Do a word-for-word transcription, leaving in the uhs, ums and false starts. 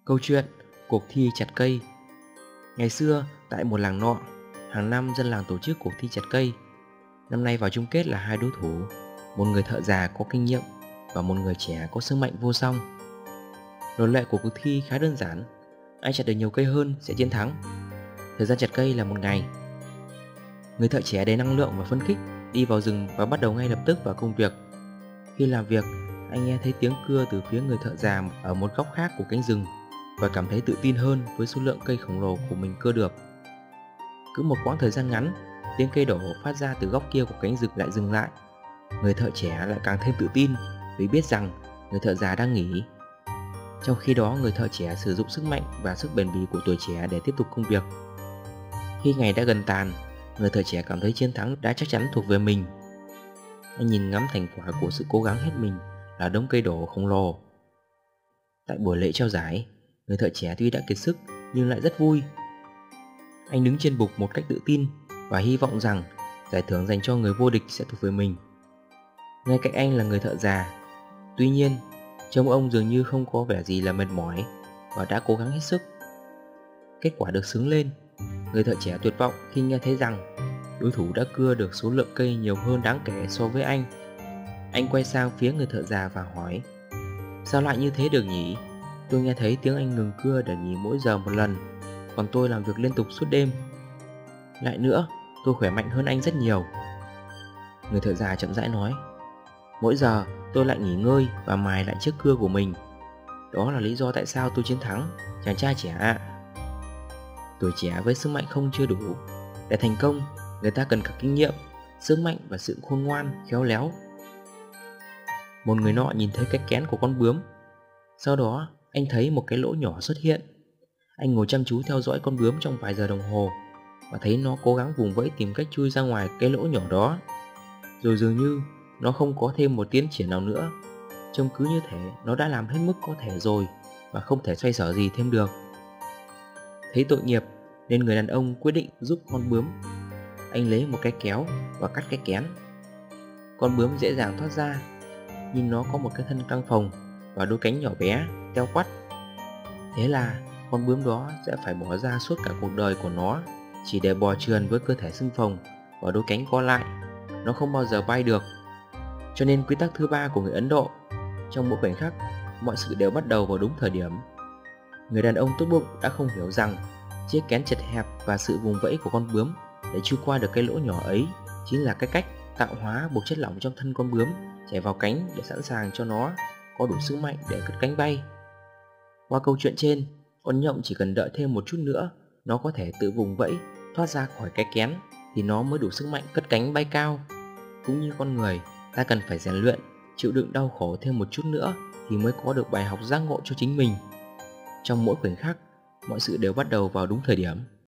Câu chuyện cuộc thi chặt cây. Ngày xưa, tại một làng nọ, hàng năm dân làng tổ chức cuộc thi chặt cây. Năm nay vào chung kết là hai đối thủ, một người thợ già có kinh nghiệm và một người trẻ có sức mạnh vô song. Luật lệ của cuộc thi khá đơn giản, ai chặt được nhiều cây hơn sẽ chiến thắng. Thời gian chặt cây là một ngày. Người thợ trẻ đầy năng lượng và phấn khích đi vào rừng và bắt đầu ngay lập tức vào công việc. Khi làm việc, anh nghe thấy tiếng cưa từ phía người thợ già ở một góc khác của cánh rừng và cảm thấy tự tin hơn với số lượng cây khổng lồ của mình cưa được. Cứ một quãng thời gian ngắn, tiếng cây đổ phát ra từ góc kia của cánh rừng lại dừng lại. Người thợ trẻ lại càng thêm tự tin vì biết rằng người thợ già đang nghỉ. Trong khi đó, người thợ trẻ sử dụng sức mạnh và sức bền bỉ của tuổi trẻ để tiếp tục công việc. Khi ngày đã gần tàn, người thợ trẻ cảm thấy chiến thắng đã chắc chắn thuộc về mình. Anh nhìn ngắm thành quả của sự cố gắng hết mình là đống cây đổ khổng lồ. Tại buổi lễ trao giải, người thợ trẻ tuy đã kiệt sức nhưng lại rất vui. Anh đứng trên bục một cách tự tin và hy vọng rằng giải thưởng dành cho người vô địch sẽ thuộc về mình. Ngay cạnh anh là người thợ già. Tuy nhiên, trông ông dường như không có vẻ gì là mệt mỏi và đã cố gắng hết sức. Kết quả được xướng lên, người thợ trẻ tuyệt vọng khi nghe thấy rằng đối thủ đã cưa được số lượng cây nhiều hơn đáng kể so với anh. Anh quay sang phía người thợ già và hỏi: "Sao lại như thế được nhỉ? Tôi nghe thấy tiếng anh ngừng cưa để nghỉ mỗi giờ một lần, còn tôi làm việc liên tục suốt đêm. Lại nữa, tôi khỏe mạnh hơn anh rất nhiều." Người thợ già chậm rãi nói: "Mỗi giờ tôi lại nghỉ ngơi và mài lại chiếc cưa của mình. Đó là lý do tại sao tôi chiến thắng, chàng trai trẻ ạ." Tuổi trẻ với sức mạnh không chưa đủ. Để thành công, người ta cần cả kinh nghiệm, sức mạnh và sự khôn ngoan, khéo léo. Một người nọ nhìn thấy cái kén của con bướm. Sau đó, anh thấy một cái lỗ nhỏ xuất hiện. Anh ngồi chăm chú theo dõi con bướm trong vài giờ đồng hồ và thấy nó cố gắng vùng vẫy tìm cách chui ra ngoài cái lỗ nhỏ đó. Rồi dường như nó không có thêm một tiến triển nào nữa. Trông cứ như thể nó đã làm hết mức có thể rồi và không thể xoay sở gì thêm được. Thấy tội nghiệp nên người đàn ông quyết định giúp con bướm. Anh lấy một cái kéo và cắt cái kén. Con bướm dễ dàng thoát ra, nhưng nó có một cái thân căng phồng và đôi cánh nhỏ bé, teo quắt. Thế là con bướm đó sẽ phải bỏ ra suốt cả cuộc đời của nó chỉ để bò trườn với cơ thể sưng phồng và đôi cánh co lại. Nó không bao giờ bay được. Cho nên quy tắc thứ ba của người Ấn Độ: trong mỗi khoảnh khắc, mọi sự đều bắt đầu vào đúng thời điểm. Người đàn ông tốt bụng đã không hiểu rằng chiếc kén chật hẹp và sự vùng vẫy của con bướm để chui qua được cái lỗ nhỏ ấy chính là cái cách tạo hóa buộc chất lỏng trong thân con bướm chảy vào cánh để sẵn sàng cho nó có đủ sức mạnh để cất cánh bay. Qua câu chuyện trên, con nhộng chỉ cần đợi thêm một chút nữa, nó có thể tự vùng vẫy thoát ra khỏi cái kén thì nó mới đủ sức mạnh cất cánh bay cao. Cũng như con người, ta cần phải rèn luyện, chịu đựng đau khổ thêm một chút nữa thì mới có được bài học giác ngộ cho chính mình. Trong mỗi khoảnh khắc, mọi sự đều bắt đầu vào đúng thời điểm.